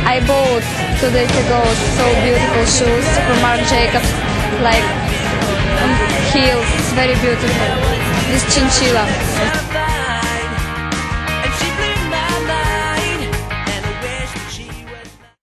I bought 2 days ago so beautiful shoes from Marc Jacobs, like on heels, very beautiful. This chinchilla.